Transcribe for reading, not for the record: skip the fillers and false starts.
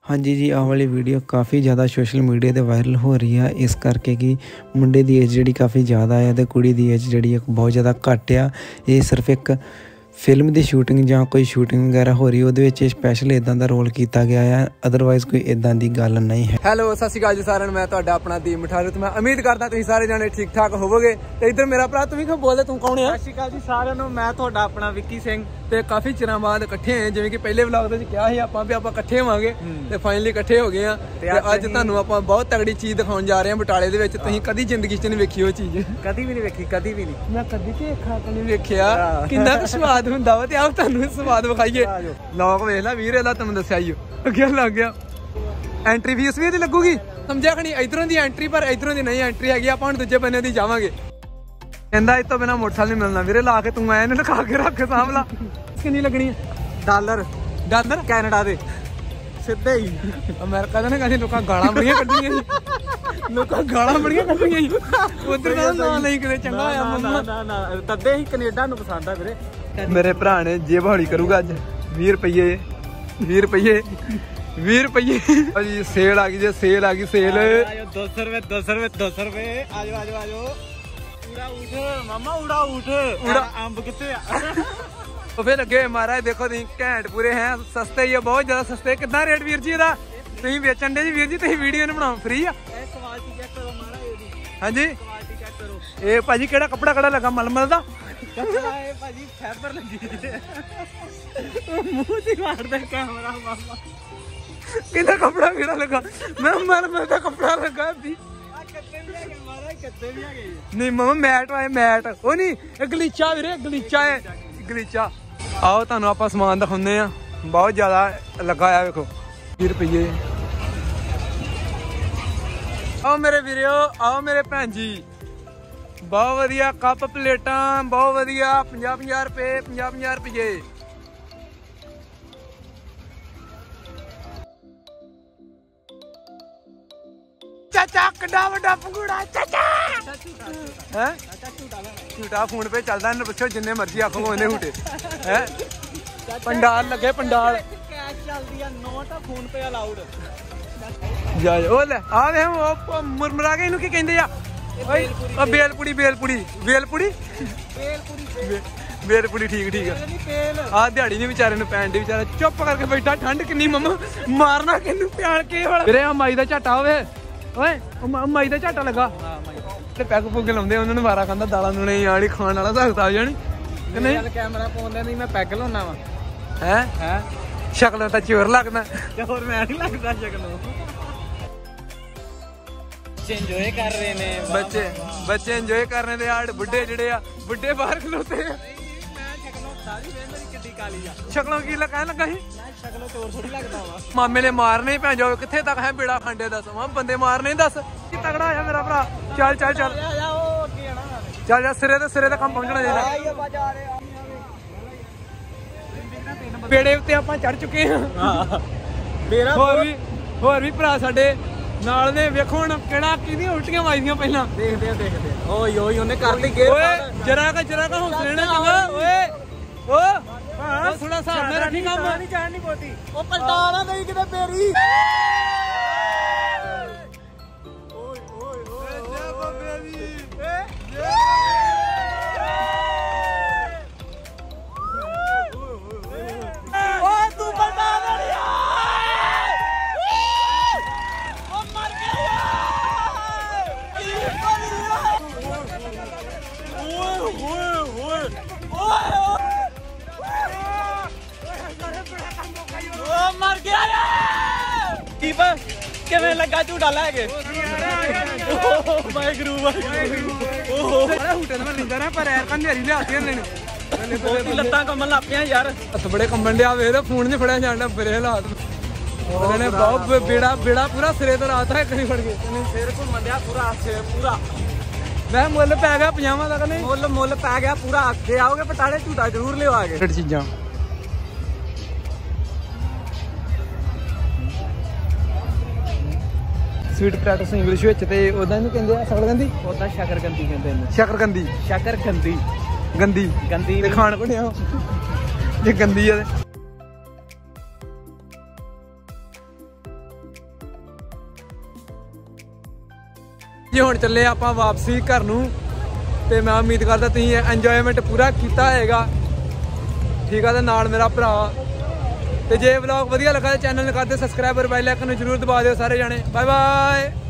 हाँ जी आह वाली वीडियो काफ़ी ज़्यादा सोशल मीडिया ते वायरल हो रही है इस करके कि मुंडे दी एज जी काफ़ी ज़्यादा है तो कुड़ी दी एज जी बहुत ज़्यादा घट आ। ये सिर्फ एक फिल्म की शूटिंग ਜਾਂ कोई शूटिंग वगैरह हो रही ਉਹਦੇ ਵਿੱਚ स्पैशल इदां ਦਾ रोल किया गया है, अदरवाइज कोई इदां दी गल नहीं है। ਹੈਲੋ ਸਤਿ ਸ਼੍ਰੀ ਅਕਾਲ ਜੀ ਸਾਰਿਆਂ ਨੂੰ, ਮੈਂ ਤੁਹਾਡਾ ਆਪਣਾ ਦੀਪ ਮਠਾਰੂ ਤੇ ਮੈਂ ਉਮੀਦ ਕਰਦਾ ਤੁਸੀਂ ਸਾਰੇ ਜਾਣੇ ਠੀਕ ਠਾਕ ਹੋਵੋਗੇ। ਤੇ ਇੱਧਰ ਮੇਰਾ ਭਰਾ ਤੂੰ ਵੀ ਕਿਉਂ ਬੋਲਦਾ, ਤੂੰ ਕੌਣ ਆ? ਸਤਿ ਸ਼੍ਰੀ ਅਕਾਲ ਜੀ ਸਾਰਿਆਂ ਨੂੰ, ਮੈਂ ਤੁਹਾਡਾ ਆਪਣਾ ਵਿੱਕੀ ਸਿੰਘ ਤੇ ਕਾਫੀ ਚਿਰਾਂ ਬਾਅਦ ਇਕੱਠੇ ਆਏ, ਜਿਵੇਂ ਕਿ ਪਹਿਲੇ ਵਲੌਗ ਦੇ ਵਿੱਚ ਕਿਹਾ ਸੀ ਆਪਾਂ ਵੀ ਆਪਾਂ ਇਕੱਠੇ ਹੋਵਾਂਗੇ ਤੇ ਫਾਈਨਲੀ ਇਕੱਠੇ ਹੋ ਗਏ ਆ। ਤੇ ਅੱਜ ਤੁਹਾਨੂੰ ਆਪਾਂ ਬਹੁਤ ਤਗੜੀ ਚੀਜ਼ ਦਿਖਾਉਣ ਜਾ ਰਹੇ ਹਾਂ ਬਟਾਲੇ ਦੇ ਵਿੱਚ। ਤੁਸੀਂ ਕਦੀ ਜ਼ਿੰਦਗੀ 'ਚ ਨਹੀਂ ਵੇਖੀ ਉਹ ਚੀਜ਼, ਕਦੀ ਵੀ ਨਹੀਂ ਵੇਖੀ, ਕਦੀ ਵੀ ਨਹੀਂ। ਮੈਂ ਕਦੀ ਕਿ ਖਾ ਕੇ ਨਹੀਂ ਵੇਖਿਆ ਕਿੰਨਾ ਕੁ ਸਵਾਦ ਹੁੰਦਾ ਵਾ, ਤੇ ਆਪ ਤੁਹਾਨੂੰ ਸਵਾਦ ਵਿਖਾਈਏ। ਲੋਕ ਵੇਖ ਲੈ ਵੀਰ, ਇਹਦਾ ਤੁਹਾਨੂੰ ਦੱਸਿਆ ਹੀ ਅੱਗੇ ਲੱਗ ਗਿਆ। ਐਂਟਰੀ ਫੀਸ ਵੀ ਇਹਦੀ ਲੱਗੂਗੀ, ਸਮਝਿਆ ਖਣੀ? ਇਧਰੋਂ ਦੀ ਐਂਟਰੀ, ਪਰ ਇਧਰੋਂ ਦੀ ਨਹੀਂ ਐਂਟਰੀ ਹੈਗੀ। ਆਪਾਂ ਹੁਣ ਦੂਜੇ ਬੰਨੇ ਦੀ ਜਾਵਾਂਗੇ। ਕਹਿੰਦਾ ਇਸ ਤੋਂ ਬਿਨਾਂ ਮੋਟਰਸਾਈਕਲ ਨਹੀਂ ਮਿਲਣਾ ਵੀਰੇ, ਲਾ ਕੇ ਤੂੰ ਐ ਇਹਨੂੰ ਲਿਖਾ ਕੇ ਰੱਖ ਸਾਂਭਲਾ। ਕਿੰਨੀ ਲੱਗਣੀ ਹੈ? ਡਾਲਰ ਕੈਨੇਡਾ ਦੇ ਸਿੱਧੇ ਹੀ। ਅਮਰੀਕਾ ਦਾ ਨਾ ਕਹਿੰਦੇ ਲੋਕਾਂ ਗਾਲਾਂ ਬੜੀਆਂ ਕੱਢੀਆਂ ਸੀ, ਲੋਕਾਂ ਗਾਲਾਂ ਬੜੀਆਂ ਕੱਢੀਆਂ ਸੀ ਉਧਰ ਦਾ ਨਾਂ ਨਹੀਂ ਕਿਤੇ ਚੰਗਾ ਹੋਇਆ। ਮੰਮਾ ਨਾ ਤੱਦੇ ਹੀ ਕੈਨੇਡਾ ਨੂੰ ਪਸੰਦ ਆ ਵੀਰੇ। ਮੇਰੇ ਭਰਾ ਨੇ ਜੇਬ ਹੌਲੀ ਕਰੂਗਾ ਅੱਜ। 20 ਰੁਪਏ 20 ਰੁਪਏ 20 ਰੁਪਏ ਭਾਜੀ ਸੇਲ ਆ ਗਈ ਜੇ, ਸੇਲ ਆ ਗਈ ਸੇਲ। 200 ਰੁਪਏ 200 ਰੁਪਏ 200 ਰੁਪਏ। ਆਜੋ ਆਜੋ ਆਜੋ। ਉੜਾ ਉਠ ਮਾਮਾ, ਉੜਾ ਉਠ। ਅੰਬ ਕਿੱਥੇ ਆ? ਉਹ ਫਿਰ ਅੱਗੇ ਮਹਾਰਾਜ ਦੇਖੋ ਤੁਸੀਂ ਘੈਂਟ ਪੂਰੇ ਹੈ, ਸਸਤੇ ਹੀ ਆ, ਬਹੁਤ ਜ਼ਿਆਦਾ ਸਸਤੇ। ਕਿੱਦਾਂ ਰੇਟ ਵੀਰ ਜੀ ਇਹਦਾ? ਤੁਸੀਂ ਵੇਚਣ ਦੇ ਜੀ ਵੀਰ ਜੀ, ਤੁਸੀਂ ਵੀਡੀਓ ਨੂੰ ਬਣਾਓ ਫ੍ਰੀ ਆ। ਕੁਆਲਿਟੀ ਚੈੱਕ ਕਰੋ ਮਹਾਰਾਜ, ਹਾਂਜੀ ਕੁਆਲਿਟੀ ਚੈੱਕ ਕਰੋ। ਇਹ ਭਾਜੀ ਕਿਹੜਾ ਕੱਪੜਾ ਕਿਹੜਾ ਲੱਗਾ? ਮਲਮਲ ਦਾ ਕੱਪੜਾ ਇਹ ਭਾਜੀ ਫੈਬਰ ਲੱਗੀ ਮੂੰਹ ਦੀ ਮਾਰਦਾ ਕੈਮਰਾ। ਮਾਮਾ ਕਿਹਦਾ ਕੱਪੜਾ ਕਿਹੜਾ ਲੱਗਾ? ਮੈਂ ਮਲਮਲ ਦਾ ਕੱਪੜਾ ਲੱਗਾ ਵੀ। ਨਹੀਂ ਮਾਮਾ ਮੈਟ ਆਏ, ਮੈਟ ਉਹ ਨਹੀਂ, ਇਹ ਗਲੀਚਾ ਵੀਰੇ, ਗਲੀਚਾ ਹੈ ਗਲੀਚਾ। ਆਓ ਤੁਹਾਨੂੰ ਆਪਾਂ ਸਮਾਨ ਦਿਖਾਉਂਦੇ ਆ, ਬਹੁਤ ਜ਼ਿਆਦਾ ਲੱਗਾ ਆ। ਵੇਖੋ 20 ਰੁਪਏ। ਆਓ ਮੇਰੇ ਵੀਰਿਓ, ਆਓ ਮੇਰੇ ਭੈਣ ਜੀ। ਬਹੁਤ ਵਧੀਆ ਕੱਪ ਪਲੇਟਾਂ, ਬਹੁਤ ਵਧੀਆ। 50-50 ਰੁਪਏ 50-50 ਰੁਪਏ। ਚਾਚਾ ਕਿੱਡਾ ਵੱਡਾ ਪੰਗੂੜਾ ਚਾਚਾ ਹੈ। ਝੂਟਾ ਫੋਨ ਪੇ ਚੱਲਦਾ, ਇਹਨੂੰ ਪੁੱਛੋ ਜਿੰਨੇ ਮਰਜ਼ੀ ਆਖੋ ਉਹਨੇ ਝੂਟੇ ਹੈ। ਪੰਡਾਲ ਲੱਗੇ, ਪੰਡਾਲ ਕੈਸ਼ ਚੱਲਦੀ ਆ, ਨੋਟ ਆ, ਫੋਨ ਪੇ ਅਲਾਉਡ। ਜਾ ਉਹ ਲੈ ਆ ਵੇ ਉਹ ਮੁਰਮਰਾ ਕੇ ਇਹਨੂੰ ਕੀ ਕਹਿੰਦੇ ਆ? ਉਹ ਬੇਲਪੂੜੀ ਬੇਲਪੂੜੀ ਬੇਲਪੂੜੀ ਬੇਲਪੂੜੀ। ਠੀਕ ਠੀਕ ਆ। ਆਹ ਦਿਹਾੜੀ ਨੇ ਵਿਚਾਰੇ ਨੂੰ ਪੈਣ ਦੀ, ਵਿਚਾਰਾ ਚੁੱਪ ਕਰਕੇ ਬੈਠਾ। ਠੰਡ ਕਿੰਨੀ ਮੰਮਾ, ਮਾਰਨਾ ਕਿਹਨੂੰ ਪਿਆਲ ਕੇ ਵਾਲਾ ਵੀਰੇ। ਆ ਮਾਈ ਦਾ ਝਾਟਾ ਹੋਵੇ ਓਏ, ਮਾਈ ਦਾ ਝਾਟਾ ਲੱਗਾ ਤੇ ਪੈਗ ਪੁੱਗ ਲਾਉਂਦੇ, ਉਹਨਾਂ ਨੂੰ ਵਾਰਾ ਖਾਂਦਾ। ਦਾਲਾਂ ਨੂੰ ਨਹੀਂ ਆਣੀ ਖਾਣ ਵਾਲਾ ਸਕਦਾ ਆ ਜਾਣੀ ਕਿ ਨਹੀਂ? ਕੈਮਰਾ ਪਾਉਂਦੇ ਨਹੀਂ, ਮੈਂ ਪੈਗ ਲਾਉਣਾ ਵਾ। ਹੈ ਸ਼ਕਲ ਤਾਂ ਚੋਰ ਲੱਗਦਾ, ਹੋਰ ਮੈਂ ਨਹੀਂ ਲੱਗਦਾ ਸ਼ਕਲ। ਇੰਜੋਏ ਕਰ ਰਹੇ ਨੇ ਬੱਚੇ ਇੰਜੋਏ ਕਰ ਰਹੇ ਨੇ। ਆੜ ਬੁੱਢੇ ਜਿਹੜੇ ਆ, ਬੁੱਢੇ ਬਾਹਰ ਖਲੋਤੇ ਆ। ਸ਼ਕਲੋਂ ਕੀ ਕਹਿਣ ਲੱਗਾ ਸੀ? ਸ਼ਕਲੋਂ ਚੋਰ ਥੋੜੀ ਲੱਗਦਾ ਵਾ। ਮਾਮੇ ਨੇ ਮਾਰਨੇ ਭੈਣ ਜਾਓ, ਕਿੱਥੇ ਤੱਕ ਹੈ ਬੇੜਾ ਖਾਂਡੇ? ਦੱਸ ਬੰਦੇ ਮਾਰਨੇ, ਦੱਸ ਕੀ ਤਗੜਾ ਆ ਮੇਰਾ ਭਰਾ। ਚੱਲ ਚੱਲ ਚੱਲ ਚੱਲ ਜਾ, ਸਿਰੇ ਤੇ ਕੰਮ ਪਹੁੰਚਣਾ ਚਾਹੀਦਾ। ਬੇੜੇ ਉੱਤੇ ਆਪਾਂ ਚੜ ਚੁੱਕੇ ਹਾਂ। ਹੋਰ ਵੀ ਭਰਾ ਸਾਡੇ ਨਾਲ ਨੇ। ਵੇਖੋ ਹੁਣ ਕਿਹੜਾ ਕਿਹਦੀਆਂ ਉਲਟੀਆਂ ਵੱਜਦੀਆਂ ਪਹਿਲਾਂ। ਦੇਖਦੇ ਆ। ਓਏ ਉਹਨੇ ਕਰ ਲਈ ਗੇਰ। ਓਏ ਜਰਾ ਕਾ ਹੌਸਲੇ ਨਾਲ ਚੰਗਾ। ਓਏ ਓ ਥੋੜਾ ਹਿਸਾਬ ਨਾਲ ਰੱਖੀ ਕੰਮ। ਨਹੀਂ ਜਾਣ ਨਹੀਂ ਪੋਤੀ। ਉਹ ਪਲਟਾ ਨਾ ਨਹੀਂ ਕਿਤੇ ਮੇਰੀ। ਓਏ ਓਏ ਓਏ ਜੇਬੋ ਬੇਬੀ। ਓਏ ਤੂੰ ਪਲਟਾ ਨਹੀਂ ਆ। ਉਹ ਮਰ ਗਿਆ। ਓਏ ਮਰ ਗਿਆ ਯਾਰ। ਦੀਪ ਕਿਵੇਂ ਲੱਗਾ ਝੂਟਾ ਲੈ ਕੇ? ਵਾਹਿਗੁਰੂ ਓਹ ਬੜਾ ਹੁਟੇ ਮੈਂ ਲਿੰਦਾ ਨਾ, ਪਰ ਐਰ ਕੰਧੇਰੀ ਲਿਆਤੀਆਂ ਨੇ। ਲੱਤਾਂ ਕੰਬਣ ਲੱਗ ਪਿਆ ਯਾਰ, ਹੱਥ ਬੜੇ ਕੰਬਣ ਡਿਆ। ਵੇਖ ਫੋਨ ਨਹੀਂ ਫੜਿਆ ਜਾਂਦਾ, ਬਰੇ ਹਾਲਾਤ ਉਹਨਾਂ ਨੇ। ਬਹੁਤ ਬੇੜਾ ਪੂਰਾ ਸਿਰੇ ਤੋਂ ਰਾਤ ਹੈ ਕਰੀ ਫੜ ਕੇ ਸਿਰ ਘੁੰਮਣ ਡਿਆ ਪੂਰਾ ਸਿਰ ਪੂਰਾ। ਮੈਂ ਮੁੱਲ ਪੈ ਗਿਆ 50 ਦਾ। ਨਹੀਂ ਮੁੱਲ ਪੈ ਗਿਆ ਪੂਰਾ। ਅੱਗੇ ਆਓਗੇ ਬਟਾਲੇ ਝੂਟਾ ਜ਼ਰੂਰ ਲਿਓ ਆ ਕੇ। ਚੀਜ਼ਾਂ ਸਵੀਟ ਪੋਟੈਟੋਸ ਇੰਗਲਿਸ਼ ਵਿੱਚ, ਤੇ ਉਹਦਾ ਇਹਨੂੰ ਕਹਿੰਦੇ ਆ ਸ਼ਕਰਕੰਦੀ। ਉਹਦਾ ਸ਼ਕਰਕੰਦੀ ਕਹਿੰਦੇ ਨੇ। ਸ਼ਕਰਕੰਦੀ ਗੰਦੀ ਤੇ ਖਾਣ ਬਣਿਆ ਜੇ ਗੰਦੀ ਆ। जी हुण चले आपां वापसी घर नूं ते मैं उम्मीद करदा तुसीं एंजॉयमेंट पूरा कीता होएगा ठीक है। तो नाल मेरा भरा तो जे व्लॉग वधिया लगा तो चैनल कर दे सब्सक्राइब और बेल आइकन जरूर दबा दिओ सारे जाने। Bye bye.